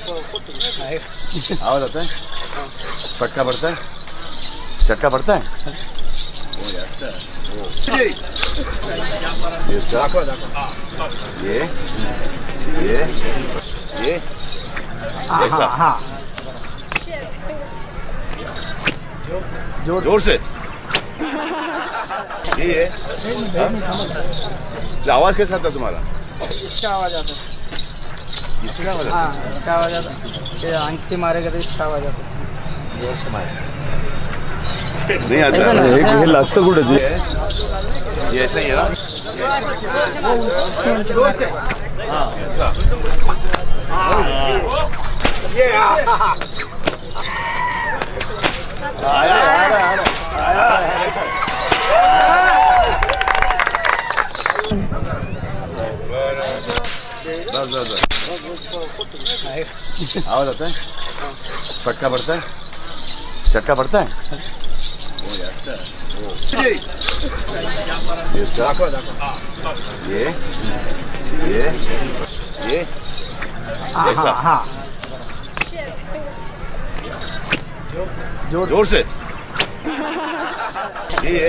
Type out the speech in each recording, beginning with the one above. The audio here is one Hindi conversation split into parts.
आवाज आता है? पटका पड़ता है? चटका पड़ता है? ओ ऐसा ये ऐसा जोर से ये आवाज कैसा था तुम्हारा? इसका आवाज आता है। इसका आवाज? हाँ, इसका आवाज आता है। ये अंगठी मारेगा तो इसका आवाज आता है। जोर से मारे नहीं आता है। हे लागतं कुठे ते? ये ऐसा ही है ना? हाँ ऐसा आवाज आता है? पटका पड़ता है? चटका पड़ता है? ओ ऐसा ये ऐसा जोर से ये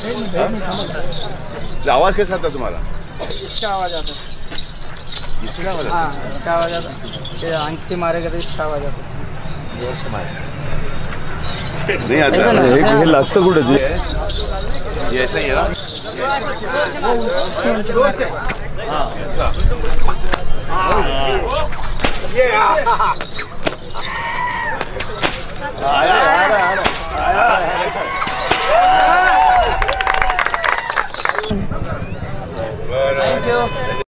आवाज कैसा था तुम्हारा? इसका आवाज आता है। इसका आवाज? हाँ, इसका आवाज आता है। ये अंगठी मारेगा तो इसका आवाज आता है। जोर से मारे नहीं आता है। हे लागतं कुठे ते? ये ऐसा ही है ना? हाँ ऐसा थैंक यू।